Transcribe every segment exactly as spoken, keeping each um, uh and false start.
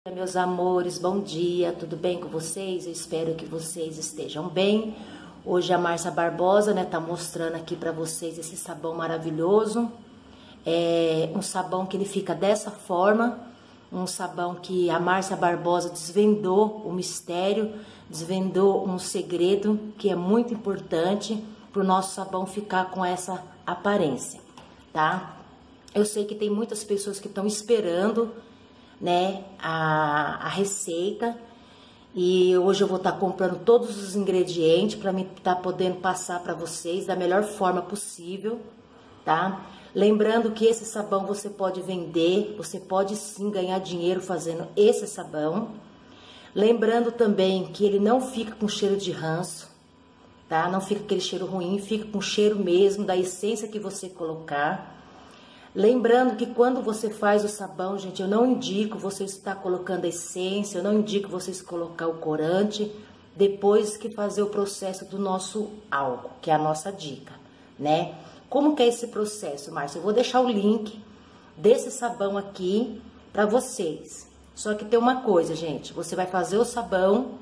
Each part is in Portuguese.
Meus amores, bom dia, tudo bem com vocês? Eu espero que vocês estejam bem. Hoje a Márcia Barbosa, né, tá mostrando aqui pra vocês esse sabão maravilhoso. É um sabão que ele fica dessa forma, um sabão que a Márcia Barbosa desvendou o mistério, desvendou um segredo que é muito importante pro nosso sabão ficar com essa aparência, tá? Eu sei que tem muitas pessoas que estão esperando, né, a, a receita, e hoje eu vou estar tá comprando todos os ingredientes para mim estar tá podendo passar para vocês da melhor forma possível, tá? Lembrando que esse sabão você pode vender, você pode sim ganhar dinheiro fazendo esse sabão. Lembrando também que ele não fica com cheiro de ranço, tá? Não fica aquele cheiro ruim, fica com cheiro mesmo da essência que você colocar. Lembrando que quando você faz o sabão, gente, eu não indico você estar colocando a essência, eu não indico vocês colocar o corante, depois que fazer o processo do nosso álcool, que é a nossa dica, né? Como que é esse processo, Márcia? Eu vou deixar o link desse sabão aqui para vocês. Só que tem uma coisa, gente, você vai fazer o sabão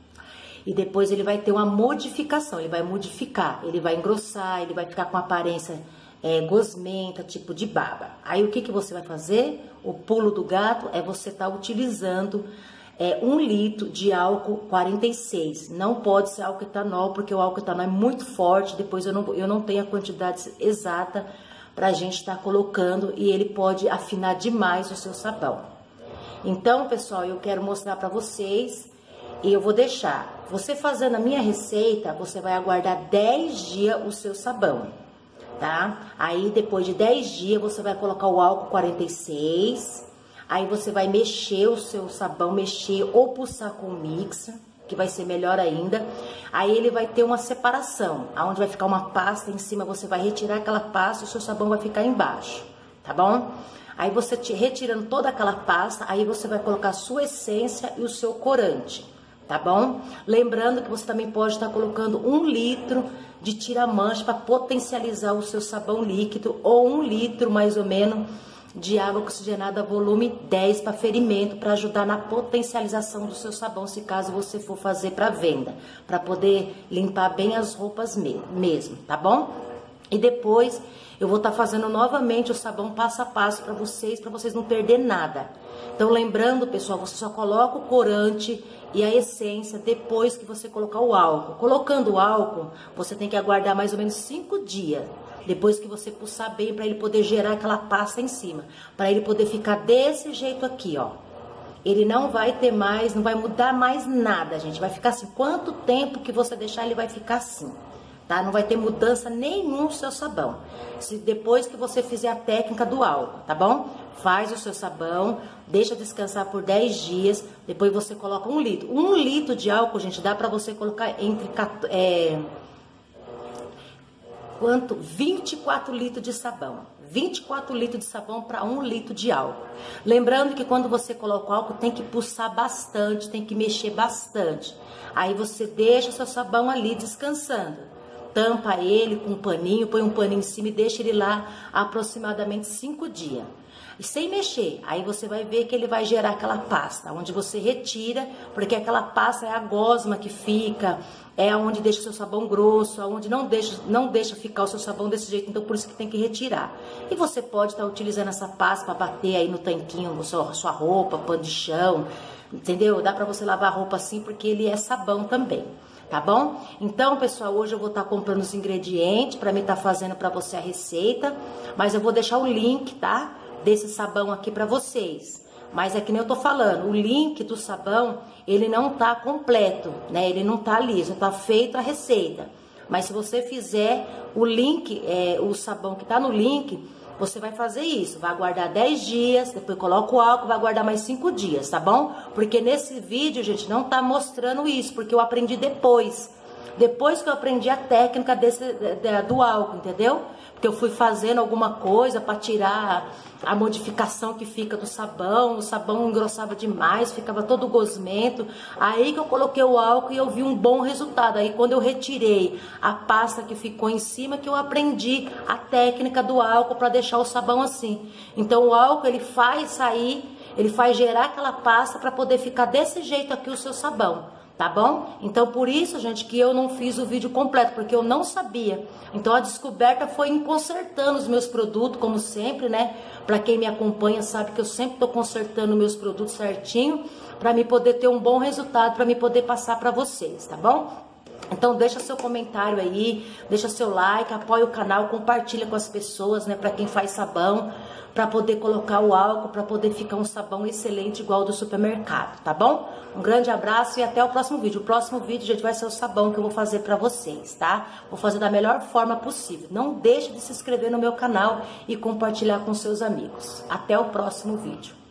e depois ele vai ter uma modificação, ele vai modificar, ele vai engrossar, ele vai ficar com aparência É, gosmenta, tipo de baba. Aí o que que você vai fazer? O pulo do gato é você estar tá utilizando é, um litro de álcool quarenta e seis. Não pode ser álcool etanol, porque o álcool etanol é muito forte. Depois eu não, eu não tenho a quantidade exata pra gente estar tá colocando e ele pode afinar demais o seu sabão. Então, pessoal, eu quero mostrar pra vocês e eu vou deixar. Você fazendo a minha receita, você vai aguardar dez dias o seu sabão, tá? Aí depois de dez dias você vai colocar o álcool quarenta e seis, aí você vai mexer o seu sabão, mexer ou pulsar com o mixer, que vai ser melhor ainda. Aí ele vai ter uma separação, aonde vai ficar uma pasta em cima, você vai retirar aquela pasta e o seu sabão vai ficar embaixo, tá bom? Aí você te, retirando toda aquela pasta, aí você vai colocar a sua essência e o seu corante, tá bom? Lembrando que você também pode estar colocando um litro de tira-mancha para potencializar o seu sabão líquido, ou um litro mais ou menos de água oxigenada volume dez para ferimento, para ajudar na potencialização do seu sabão, se caso você for fazer para venda, para poder limpar bem as roupas mesmo, tá bom? E depois eu vou estar fazendo novamente o sabão passo a passo para vocês, para vocês não perder nada. Então, lembrando, pessoal, você só coloca o corante e a essência depois que você colocar o álcool. Colocando o álcool, você tem que aguardar mais ou menos cinco dias. Depois que você pulsar bem, para ele poder gerar aquela pasta em cima. Para ele poder ficar desse jeito aqui, ó. Ele não vai ter mais, não vai mudar mais nada, gente. Vai ficar assim, quanto tempo que você deixar, ele vai ficar assim. Tá? Não vai ter mudança nenhum no seu sabão. Se depois que você fizer a técnica do álcool, tá bom? Faz o seu sabão, deixa descansar por dez dias, depois você coloca um litro. Um litro de álcool, gente, dá pra você colocar entre... É, quanto? vinte e quatro litros de sabão. vinte e quatro litros de sabão para um litro de álcool. Lembrando que quando você coloca o álcool, tem que pulsar bastante, tem que mexer bastante. Aí você deixa o seu sabão ali descansando. Tampa ele com um paninho, põe um paninho em cima e deixa ele lá aproximadamente cinco dias. E sem mexer, aí você vai ver que ele vai gerar aquela pasta, onde você retira, porque aquela pasta é a gosma que fica, é onde deixa o seu sabão grosso, onde não deixa, não deixa ficar o seu sabão desse jeito, então por isso que tem que retirar. E você pode estar utilizando essa pasta para bater aí no tanquinho, sua, sua roupa, pano de chão, entendeu? Dá para você lavar a roupa assim, porque ele é sabão também. Tá bom? Então, pessoal, hoje eu vou estar comprando os ingredientes para mim estar fazendo para você a receita, mas eu vou deixar o link, tá? Desse sabão aqui para vocês. Mas é que nem eu tô falando, o link do sabão, ele não tá completo, né? Ele não tá liso, tá feito a receita. Mas se você fizer o link, é, o sabão que tá no link, você vai fazer isso, vai aguardar dez dias, depois coloca o álcool, vai aguardar mais cinco dias, tá bom? Porque nesse vídeo, gente, não tá mostrando isso, porque eu aprendi depois. Depois que eu aprendi a técnica desse, do álcool, entendeu? Porque eu fui fazendo alguma coisa para tirar a modificação que fica do sabão, o sabão engrossava demais, ficava todo gosmento. Aí que eu coloquei o álcool e eu vi um bom resultado. Aí quando eu retirei a pasta que ficou em cima, que eu aprendi a técnica do álcool para deixar o sabão assim. Então o álcool ele faz sair ele faz gerar aquela pasta para poder ficar desse jeito aqui o seu sabão. Tá bom? Então, por isso, gente, que eu não fiz o vídeo completo, porque eu não sabia. Então, a descoberta foi em consertando os meus produtos, como sempre, né? Pra quem me acompanha sabe que eu sempre tô consertando meus produtos certinho, pra me poder ter um bom resultado, pra me poder passar pra vocês, tá bom? Então, deixa seu comentário aí, deixa seu like, apoia o canal, compartilha com as pessoas, né? Pra quem faz sabão, para poder colocar o álcool, para poder ficar um sabão excelente igual ao do supermercado, tá bom? Um grande abraço e até o próximo vídeo. O próximo vídeo, gente, vai ser o sabão que eu vou fazer para vocês, tá? Vou fazer da melhor forma possível. Não deixe de se inscrever no meu canal e compartilhar com seus amigos. Até o próximo vídeo.